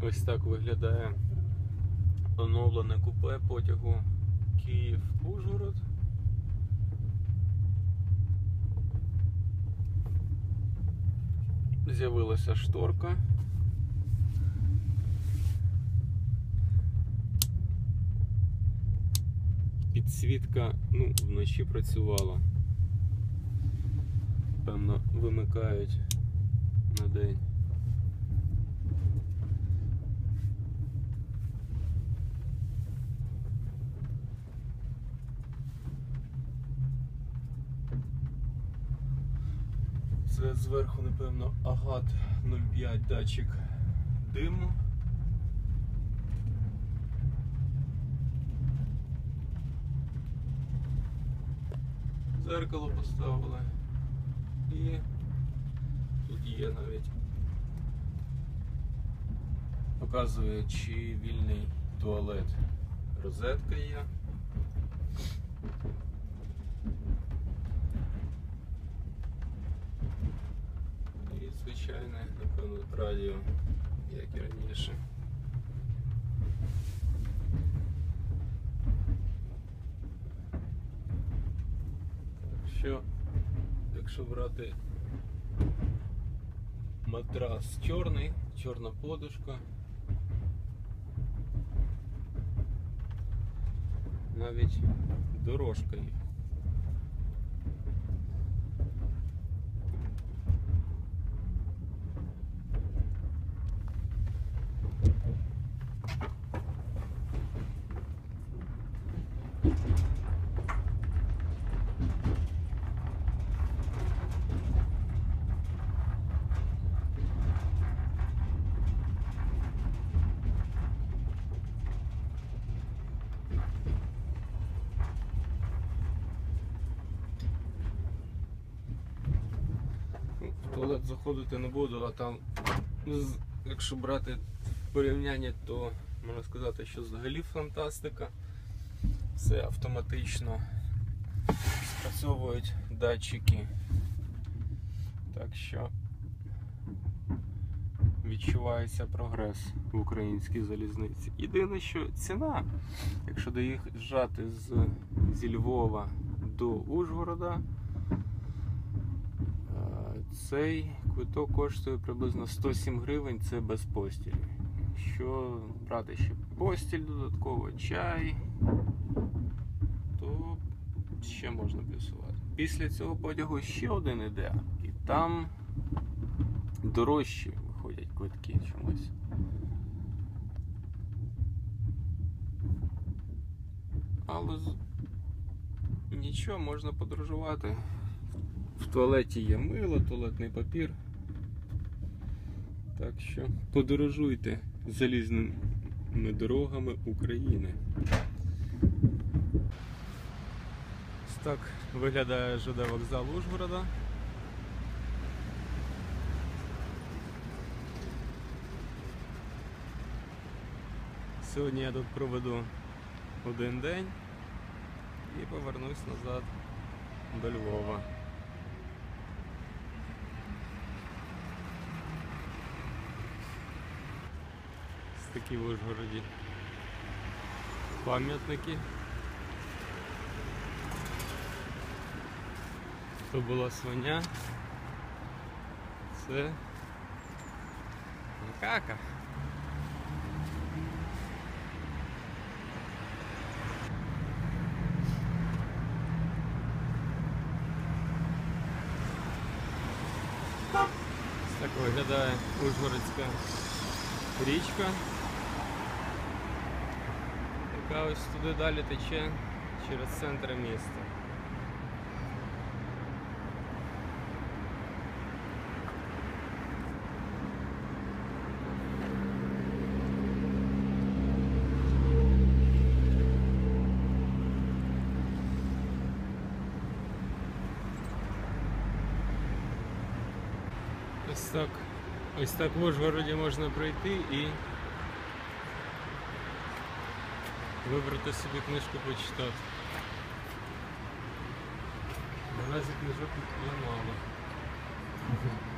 Ось так виглядає оновлене купе потягу Київ-Ужгород. З'явилася шторка. Підсвітка, вночі працювала. Певно, вимикають на день. Це зверху, напевно, Агат 05 датчик диму. Дзеркало поставили. І тут є навіть, показує, чи вільний туалет. Розетка є. І звичайне, напевно, радіо, як і раніше. Якщо брати матрас чорний, чорна подушка, навіть дорожка є. В туалет заходити не буду, а там, якщо брати порівняння, то можна сказати, що взагалі фантастика. Все автоматично спрацьовують датчики. Так що відчувається прогрес в українській залізниці. Єдине, що ціна, якщо доїжджати зі Львова до Ужгорода, цей квиток коштує приблизно 107 гривень, це без постілі. Якщо брати ще постіль додатково, чай, то ще можна плюсувати. Після цього потягу ще один іде, і там дорожчі виходять квитки чомусь. Але нічого, можна подорожувати. В туалеті є мило, туалетний папір. Так що подорожуйте залізними дорогами України. Ось так виглядає ЖД вокзал Ужгорода. Сьогодні я тут проведу один день і повернусь назад до Львова. Такі в Ужгороді пам'ятники. То була свиня, це макака. Так виглядає Ужгородська річка, яка ось туди далі тече через центр міста. Ось так в Ужгороді можна прийти і вибрати собі книжку почитати. Наразі книжок тут є мало.